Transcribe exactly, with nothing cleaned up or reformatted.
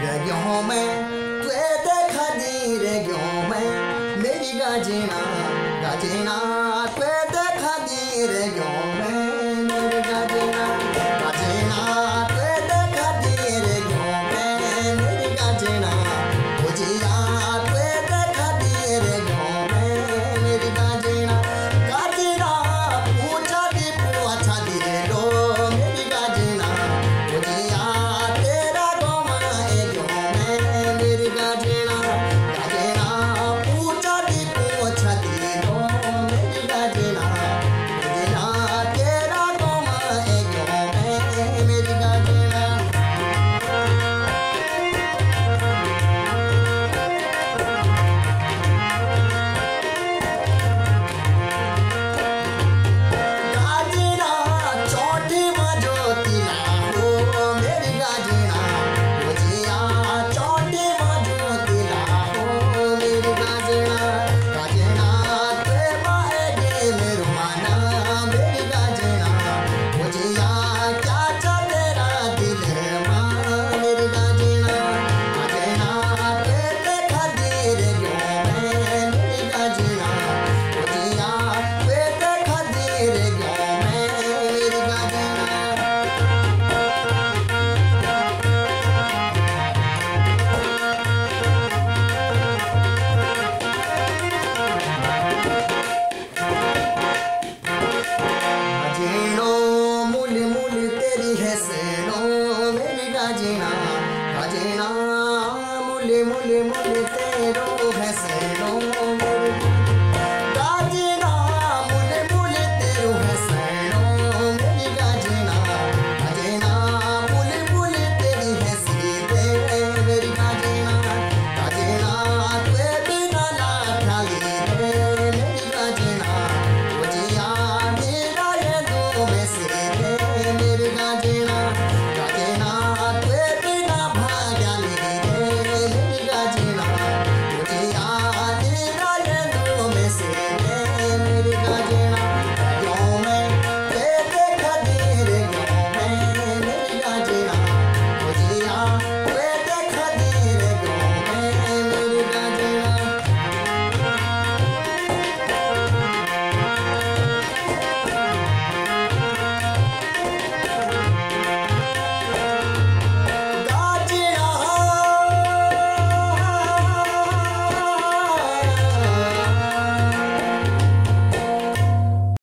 गयो मैं तुए देखा दी रे गयो मैं मेरी गाजेना गाजेना तुए देखा दी रे गयो मैं मेरी गाजेना गाजेना तुए देखा दी रे गयो मैं मेरी गाजेना बुझिया तुए देखा दी रे गयो मैं मेरी गाजेना गाजेना पूछा दी पूछा दी रे लो मेरी गाजेना बुझिया तेरा गोमा ए गयो मैं मेरी गाजेना गाजेना पूछा दी पूछा दी लो मेरी गाजेना बुझिया तेरा गोमा ए गयो मैं मेरी गाजेना गाजेना चौटी मजोती लाहो मेरी गाजेना बुझिया चौटी मजोती लाहो मेरी गाजेना गाजेना ते माएगे मेरो माना मेरी गाजेना बुझिया क्या चा तेरा दिल मां मेरी गाजेना गाजेना ते देखा दे रे गयो मैं मेरी गाजेना बुझिया ते देखा दे रे गयो मैं मेरी गाजेना गाजेनो मुल मुल तेरी है सेनो मेरी गाजेना गाजेना मुल मुल मुल तेरो है सेनो